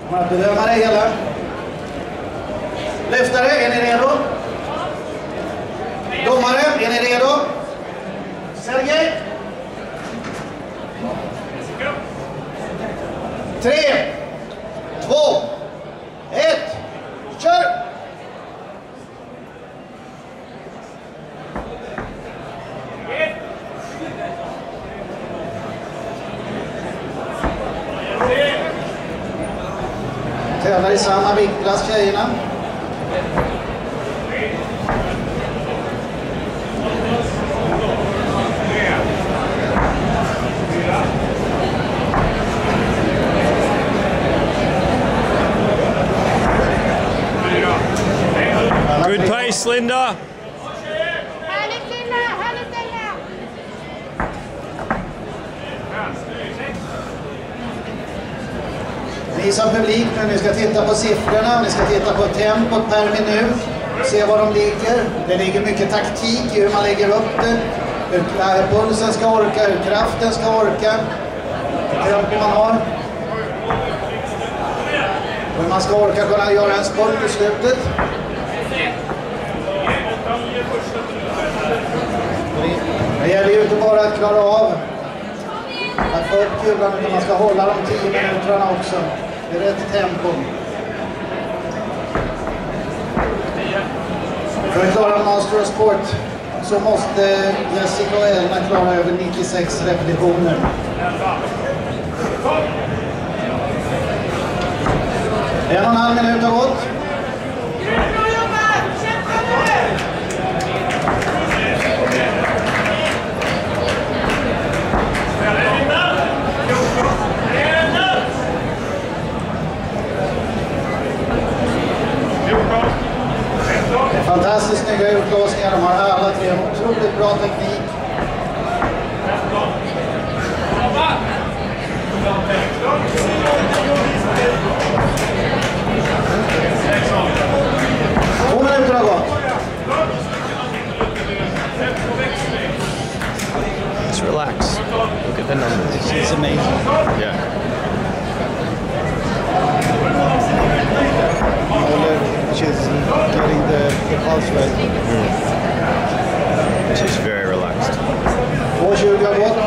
Kommer att bedöma det hela. Lyftare, är ni redo? Domare, är ni redo? Sergej? 3, 2, 1, kör! Tävlar i samma viktklass, tjejerna. Good pace, Linda. Ni som publik nu, ni ska titta på siffrorna, ni ska titta på tempot per minut, se var de ligger. Det ligger mycket taktik i hur man lägger upp det. Hur pulsen ska orka, hur kraften ska orka, hur tempo man har. Hur man ska orka kunna göra en spurt i slutet. Det gäller ju inte bara att klara av att få upp kulan, utan man ska hålla de 10 minuterna också i rätt tempo. För att klara Master of Sport så måste Jessica och Elna klara över 96 repetitioner. En och en halv minut har gått. Fantastiskt snygga utlåsningar, de har alla tre otroligt bra teknik. Två minuter har gått. Just relax. Look at the numbers. It's amazing. Yeah. She's getting the pulse rate. She's very relaxed. 2:20 har gått.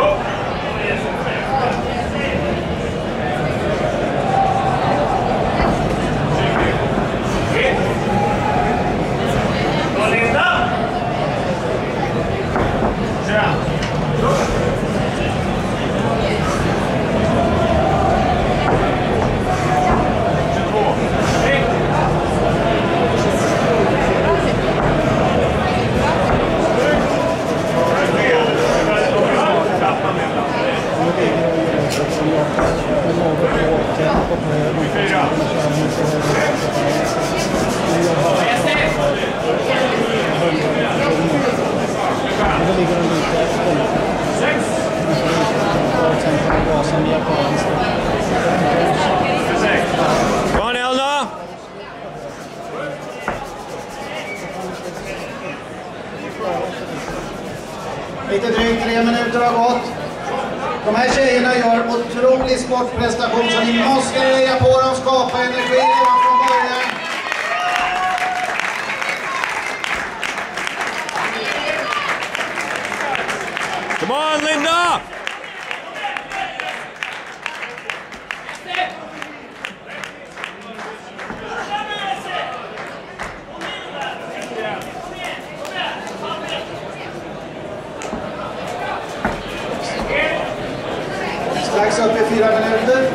Come on, Elna. Lite drygt 3 minuter har gått. De här tjejerna gör otrolig sportprestation, så ni måste lägga på dem, skapa energi redan från början. Come on, Linda. Strax upp i 4 minuter.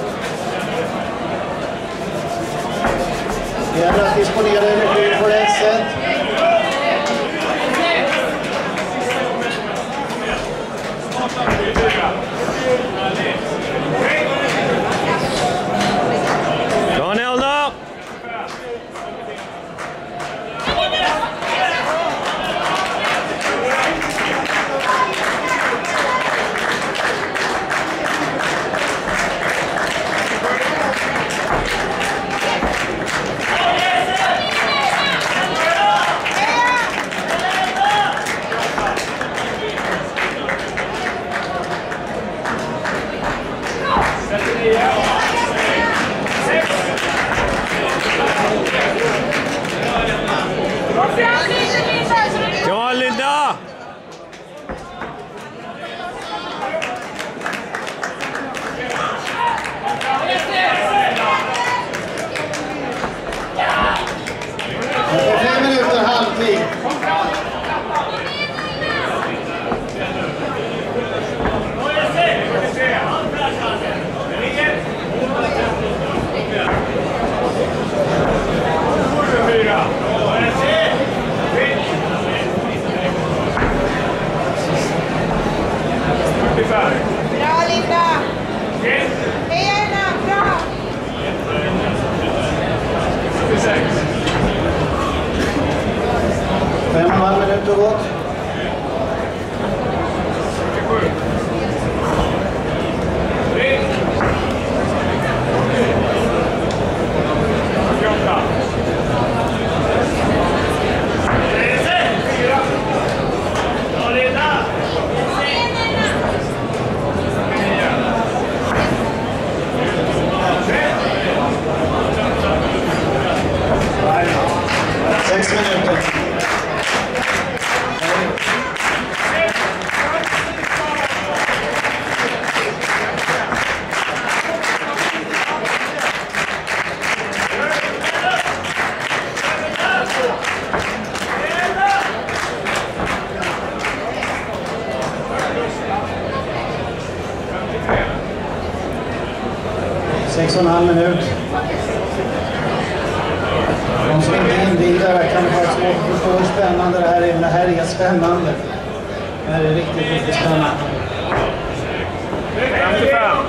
Det gäller att disponera energi på rätt sätt. Go on, Elna. 6,5 minut. De som inte är invigda kan vara svårt att förstå hur spännande det här är. Det här är spännande. Det här är riktigt, riktigt spännande. 55.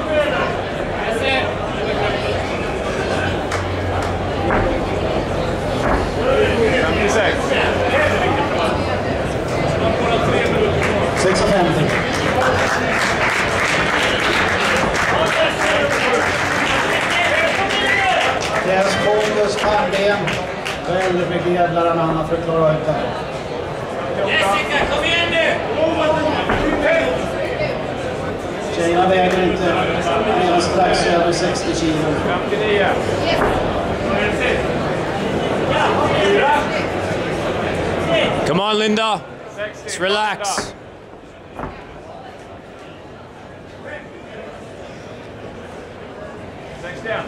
56. 6,50. Deras fokus, pannben. Väldigt mycket jävlar annan för att klara ut det här. Jessica, kom igen nu! Tjejerna väger inte mer än strax över 60 kilo. 59. Come on, Linda. Just relax. Down.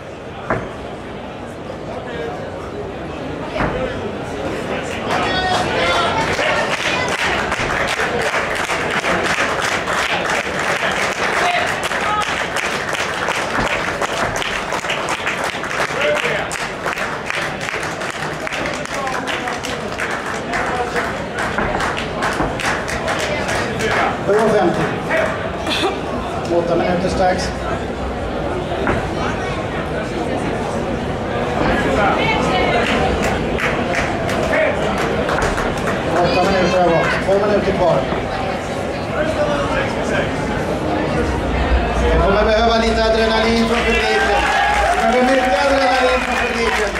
På 50. 8 minuter strax. 8 minuter har gått. 2 minuter kvar. Vi kommer behöva lite adrenalin från publiken. Vi behöver mycket adrenalin från publiken.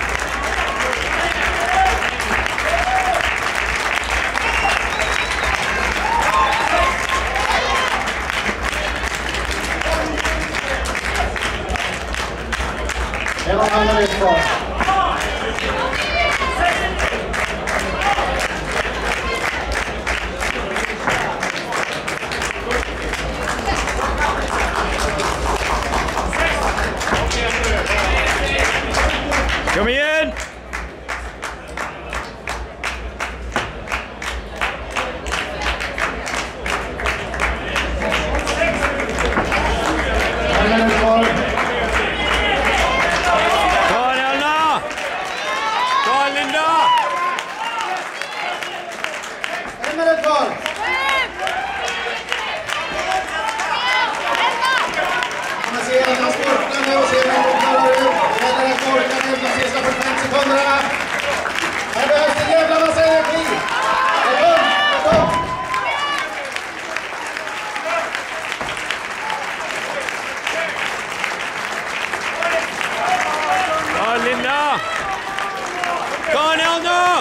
En och en halv minut kvar. Kom igen! En minut kvar. Go on, Elna! Go on, Linda! En minut kvar. Man ser att han sportar nu och ser att han klarar ut. Eller att orkar nu de sista 45 sekunderna. Här behövs det jävla massa energi. Kom. Go on, Linda! Go on, Elna!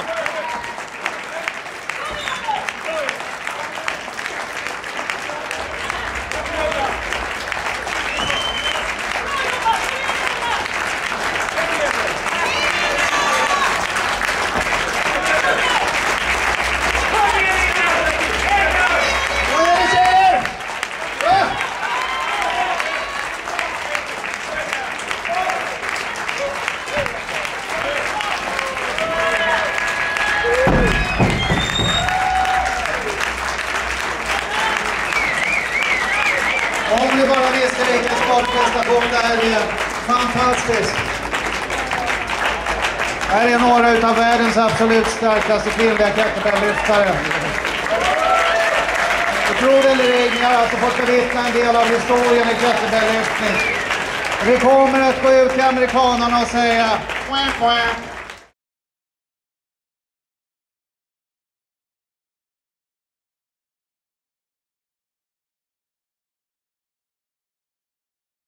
Om ni bara visste vilken sportprestation det här är. Fantastiskt. Här är några av världens absolut starkaste kvinnliga kettlebell-lyftare. Jag tror det eller ej, ni har alltså fått bevittna en del av historien i kettlebell-lyftning. Vi kommer att gå ut till amerikanerna och säga quack, quack.